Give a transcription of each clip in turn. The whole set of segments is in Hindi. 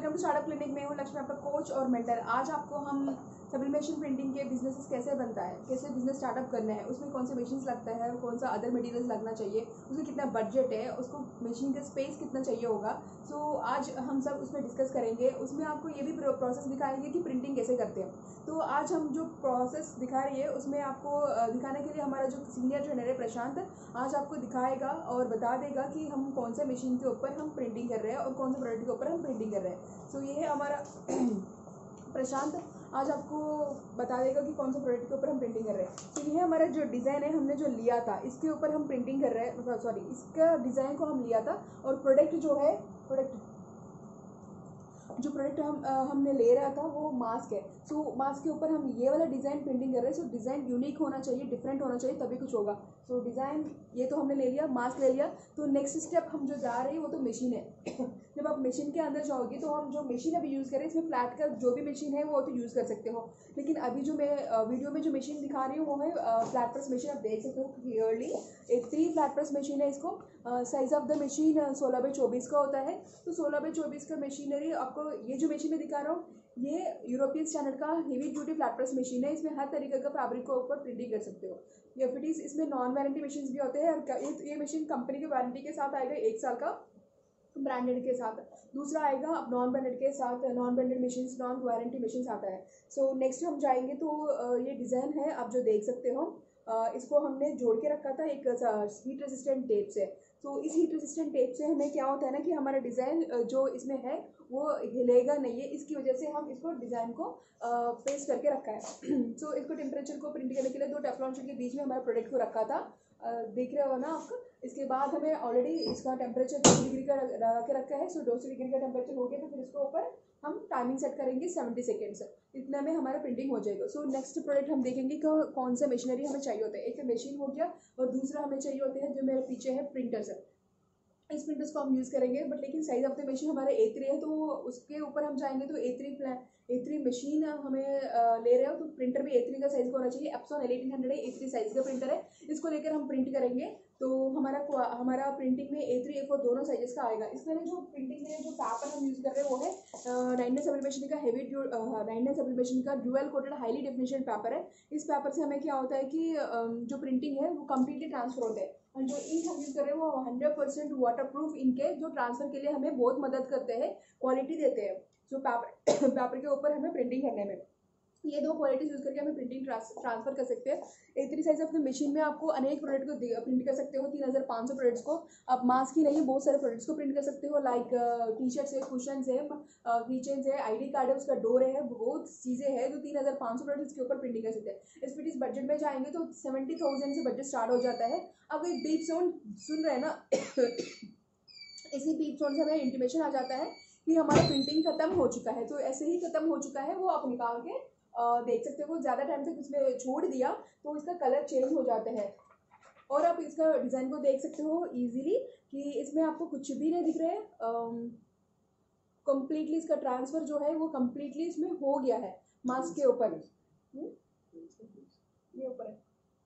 Welcome to startup clinic. में हूँ लक्ष्मी, आपका कोच और मेंटर। आज आपको हम सब्लिमेशन प्रिंटिंग के बिजनेस कैसे बनता है, कैसे बिजनेस स्टार्टअप करना है, उसमें कौन से मशीन्स लगता है, कौन सा अदर मटेरियल्स लगना चाहिए, उसमें कितना बजट है, उसको मशीन का स्पेस कितना चाहिए होगा। सो आज हम सब उसमें डिस्कस करेंगे। उसमें आपको ये भी प्रोसेस दिखाएंगे कि प्रिंटिंग कैसे करते हैं। तो आज हम जो प्रोसेस दिखा रही है उसमें आपको दिखाने के लिए हमारा जो सीनियर ट्रेनर है प्रशांत आज आपको दिखाएगा और बता देगा कि हम कौन सा मशीन के ऊपर हम प्रिंटिंग कर रहे हैं और कौन से प्रोडक्ट के ऊपर हम प्रिंटिंग कर रहे हैं। सो ये है हमारा प्रशांत आज आपको बता देगा कि कौन सा प्रोडक्ट के ऊपर हम प्रिंटिंग कर रहे हैं। तो ये है हमारा जो डिज़ाइन है, हमने जो लिया था इसके ऊपर हम प्रिंटिंग कर रहे हैं। सॉरी, इसका डिज़ाइन को हम लिया था और प्रोडक्ट जो है प्रोडक्ट हमने ले रहा था वो मास्क है। सो मास्क के ऊपर हम ये वाला डिज़ाइन प्रिंटिंग कर रहे हैं। सो डिज़ाइन यूनिक होना चाहिए, डिफरेंट होना चाहिए, तभी कुछ होगा। सो डिज़ाइन ये तो हमने ले लिया, मास्क ले लिया। तो नेक्स्ट स्टेप हम जो जा रहे हैं वो तो मशीन है। जब आप मशीन के अंदर जाओगे तो हम जो मशीन अभी यूज़ करें, इसमें फ्लैट का जो भी मशीन है वो तो यूज़ कर सकते हो। लेकिन अभी जो मैं वीडियो में जो मशीन दिखा रही हूँ वो है फ्लैट प्रेस मशीन। आप देख सकते हो क्लियरली एक 3 फ्लैट प्रेस मशीन है। इसको size of the machine 16x24 का होता है। तो 16x24 का मशीनरी आपको ये जो मशीन में दिखा रहा हूँ ये यूरोपियन स्टैंडर्ड का heavy duty flat press machine है। इसमें हर तरीके का फैब्रिक को ऊपर प्रिंटिंग कर सकते हो। या फिर इसमें नॉन वारंटी मशीन भी होते हैं। ये मशीन कंपनी की वारंटी के साथ आएगा 1 साल का, ब्रांडेड के साथ। दूसरा आएगा अब नॉन ब्रांडेड के साथ, non branded machine, non warranty machine आता है। सो नेक्स्ट हम जाएंगे तो ये डिज़ाइन है, आप जो देख सकते हो। इसको हमने जोड़ के रखा था एक हीट रेजिस्टेंट टेप से। तो इस हीट रेजिस्टेंट टेप से हमें क्या होता है ना कि हमारा डिज़ाइन जो इसमें है वो हिलेगा नहीं है। इसकी वजह से हम इसको डिज़ाइन को पेस्ट करके रखा है। सो इसको टेम्परेचर को प्रिंट करने के लिए 2 टेफ्लॉन शीट के बीच में हमारे प्रोडक्ट को रखा था। देख रहे हो ना आप। इसके बाद हमें ऑलरेडी इसका टेम्परेचर 2 डिग्री का लगा के रखा है। सो 200 डिग्री का टेम्परेचर हो गया तो फिर इसके ऊपर हम टाइमिंग सेट करेंगे 70 सेकेंड्स। इतना में हमारा प्रिंटिंग हो जाएगा। सो नेक्स्ट प्रोडक्ट हम देखेंगे कि कौन सा मशीनरी हमें चाहिए होता है। एक मशीन हो गया और दूसरा हमें चाहिए होते हैं जो मेरे पीछे है प्रिंटर्स है। इस प्रिंटर्स को हम यूज़ करेंगे बट लेकिन साइज ऑफ द मशीन हमारे A3 है। तो उसके ऊपर हम जाएंगे तो A3 मशीन हमें ले रहे हो तो प्रिंटर भी A3 का साइज़ का होना चाहिए। एप्सॉन L1800 है, A3 साइज़ का प्रिंटर है। इसको लेकर हम प्रिंट करेंगे तो हमारा प्रिंटिंग में A3 A4 दोनों साइजेस का आएगा। इसमें जो प्रिंटिंग में जो पेपर हम यूज़ कर रहे हैं वो है 9 सब्लिमेशन का हेवी 9 सब्लिमेशन का dual coated highly definition paper है। इस पेपर से हमें क्या होता है कि जो प्रिंटिंग है वो कम्प्लीटली ट्रांसफर होता है। और जो इंक हम यूज़ कर रहे हैं वो 100% वाटरप्रूफ इंक है, जो ट्रांसफर के लिए हमें बहुत मदद करते हैं, क्वालिटी देते हैं जो पेपर के ऊपर हमें प्रिंटिंग करने में। ये 2 क्वालिटीज यूज़ करके हमें प्रिंटिंग ट्रांसफर कर सकते हैं। A3 size of the machine में आपको अनेक प्रोडक्ट को प्रिंट कर सकते हो। 3500 प्रोडक्ट्स को आप मास्क ही नहीं बहुत सारे प्रोडक्ट्स को प्रिंट कर सकते हो। लाइक टी शर्ट्स है, कुशन है, कीचेन्स है, ID कार्ड है, उसका डोर है, बहुत चीज़ें हैं जो 3500 प्रोडक्ट्स के ऊपर प्रिंटिंग कर सकते हैं। इस बजट में जाएंगे तो 70,000 से बजट स्टार्ट हो जाता है। अब एक बीप साउंड सुन रहे हैं ना। इसी बीप साउंड से हमें इंटीमेशन आ जाता है कि हमारा प्रिंटिंग खत्म हो चुका है। तो ऐसे ही खत्म हो चुका है वो आप निकाल के देख सकते हो। ज़्यादा टाइम तक इसमें छोड़ दिया तो इसका कलर चेंज हो जाता है। और आप इसका डिज़ाइन को देख सकते हो इजीली कि इसमें आपको कुछ भी नहीं दिख रहा है। कम्प्लीटली इसका ट्रांसफ़र जो है वो कम्प्लीटली इसमें हो गया है मास्क के ऊपर। ये ऊपर है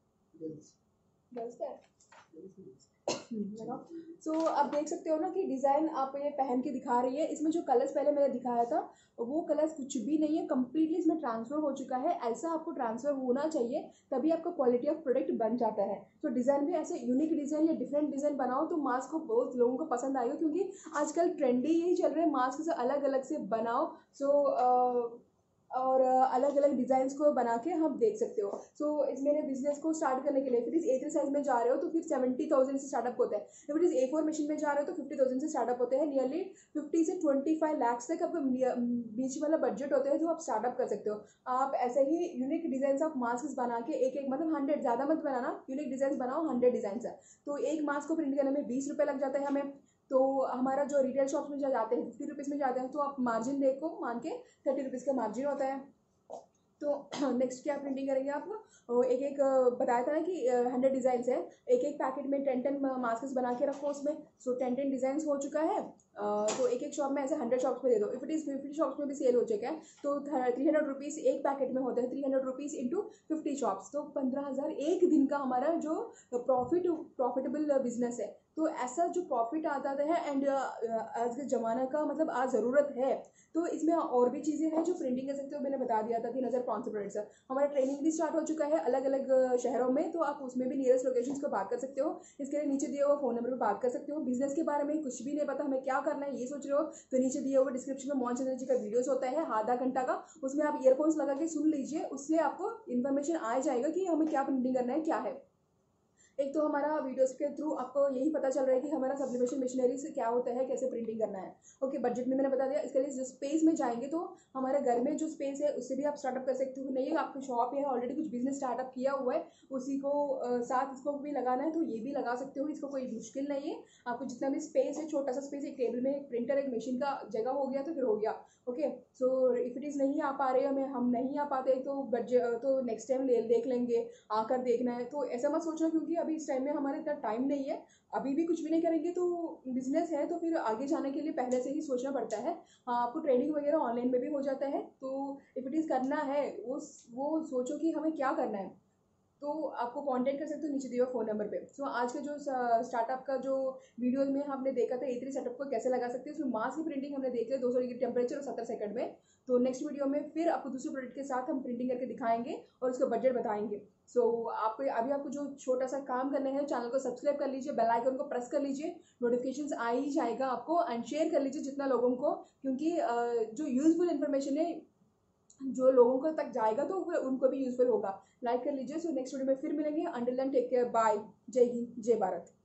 सो आप देख सकते हो ना कि डिज़ाइन आप ये पहन के दिखा रही है। इसमें जो कलर्स पहले मैंने दिखाया था वो कलर्स कुछ भी नहीं है, कम्प्लीटली इसमें ट्रांसफ़र हो चुका है। ऐसा आपको ट्रांसफ़र होना चाहिए तभी आपका क्वालिटी ऑफ प्रोडक्ट बन जाता है। तो डिज़ाइन भी ऐसे यूनिक डिज़ाइन या डिफरेंट डिज़ाइन बनाओ तो मास्क को बहुत लोगों को पसंद आएगा, क्योंकि आजकल ट्रेंडी यही चल रहा है, मास्क से अलग अलग से बनाओ। और अलग अलग डिज़ाइंस को बना के हम देख सकते हो। सो इस मेरे बिजनेस को स्टार्ट करने के लिए फिर इस A3 साइज में जा रहे हो तो फिर 70,000 से स्टार्टअप होता है। फिर इस A4 मशीन में जा रहे हो तो 50,000 से स्टार्टअप होते हैं। नियरली 50 से 25 लाख तक आपका बीच वाला बजट होता है जो आप स्टार्टअप कर सकते हो। आप ऐसे ही यूनिक डिज़ाइन ऑफ मास्क बना के एक मतलब 100 ज़्यादा मत बनाना, यूनिक डिज़ाइन बनाओ, 100 डिज़ाइन है तो एक मास्क को प्रिंट करने में 20 रुपये लग जाता है हमें। तो हमारा जो रिटेल शॉप्स में जाते हैं 50 रुपीज़ में जाते हैं तो आप मार्जिन देखो मान के 30 रुपीज़ का मार्जिन होता है। तो नेक्स्ट क्या प्रिंटिंग करेंगे आप? एक बताया था ना कि 100 डिज़ाइंस है, एक पैकेट में 10 मास्क बना के रखो उसमें। सो 10 डिज़ाइंस हो चुका है। तो एक एक शॉप में ऐसे 100 शॉप्स में दे दो। इफ इट इज़ 50 शॉप्स में भी सेल हो चुका है तो 300 रुपीज़ एक पैकेट में होते हैं, 300 रुपीज़ इंटू 50 शॉप्स, तो 15,000 एक दिन का हमारा जो प्रॉफिटेबल बिजनेस है। तो ऐसा जो प्रॉफिट आता है एंड आज के ज़माना का मतलब आज ज़रूरत है, तो इसमें और भी चीज़ें हैं जो प्रिंटिंग कर सकते हो। मैंने बता दिया था 3,000 कौन से प्रोडक्ट्स है। हमारा ट्रेनिंग भी स्टार्ट हो चुका है अलग अलग शहरों में, तो आप उसमें भी नियरेस्ट लोकेशंस को बात कर सकते हो। इसके लिए नीचे दिए हुए फ़ोन नंबर पर बात कर सकते हो। बिजनेस के बारे में कुछ भी नहीं पता, हमें क्या करना है ये सोच रहे हो, तो नीचे दिए हुए डिस्क्रिप्शन में मोहन चंद्र जी का वीडियोस होता है आधा घंटा का, उसमें आप ईयरफोन्स लगा के सुन लीजिए, उससे आपको इन्फॉर्मेशन आ जाएगा कि हमें क्या प्रिंटिंग करना है क्या है। एक तो हमारा वीडियोस के थ्रू आपको यही पता चल रहा है कि हमारा सब्लिमेशन मशीनरी से क्या होता है, कैसे प्रिंटिंग करना है। ओके, बजट में मैंने बता दिया। इसके लिए जो स्पेस में जाएंगे तो हमारे घर में जो स्पेस है उससे भी आप स्टार्टअप कर सकते हो। नहीं है आपकी शॉप है ऑलरेडी कुछ बिजनेस स्टार्टअप किया हुआ है, उसी को साथ इसको भी लगाना है तो ये भी लगा सकते हो, इसको कोई मुश्किल नहीं है। आपको जितना भी स्पेस है, छोटा सा स्पेस, एक टेबल में एक प्रिंटर एक मशीन का जगह हो गया तो फिर हो गया। Okay, so if it is नहीं आ पा रहे हमें, हम नहीं आ पाते तो बजट तो नेक्स्ट टाइम देख लेंगे, आकर देखना है तो ऐसा मत सोचना, क्योंकि अभी इस टाइम में हमारे इतना टाइम नहीं है, अभी भी कुछ भी नहीं करेंगे तो बिजनेस है तो फिर आगे जाने के लिए पहले से ही सोचना पड़ता है। हाँ, आपको ट्रेनिंग वगैरह ऑनलाइन में भी हो जाता है, तो इफ इट इज़ करना है वो सोचो कि हमें क्या करना है, तो आपको कांटेक्ट कर सकते हो नीचे दिए हुए फ़ोन नंबर पे। सो आज के जो स्टार्टअप का जो वीडियो में हमने देखा था A3 सेटअप को कैसे लगा सकते हैं, उसमें मास की प्रिंटिंग हमने देख लिया 200 डिग्री टेम्परेचर और 70 सेकंड में। तो नेक्स्ट वीडियो में फिर आपको दूसरे प्रोडक्ट के साथ हम प्रिंटिंग करके दिखाएंगे और उसका बजट बताएंगे। सो आपको जो छोटा सा काम करना है, चैनल को सब्सक्राइब कर लीजिए, बेल आइकन को प्रेस कर लीजिए, नोटिफिकेशंस आ ही जाएगा आपको, एंड शेयर कर लीजिए जितना लोगों को, क्योंकि जो यूजफुल इन्फॉर्मेशन है जो लोगों को तक जाएगा तो वो उनको भी यूजफुल होगा। लाइक कर लीजिए। सो नेक्स्ट वीडियो में फिर मिलेंगे। Until then take care, bye, जय हिंद, जय भारत।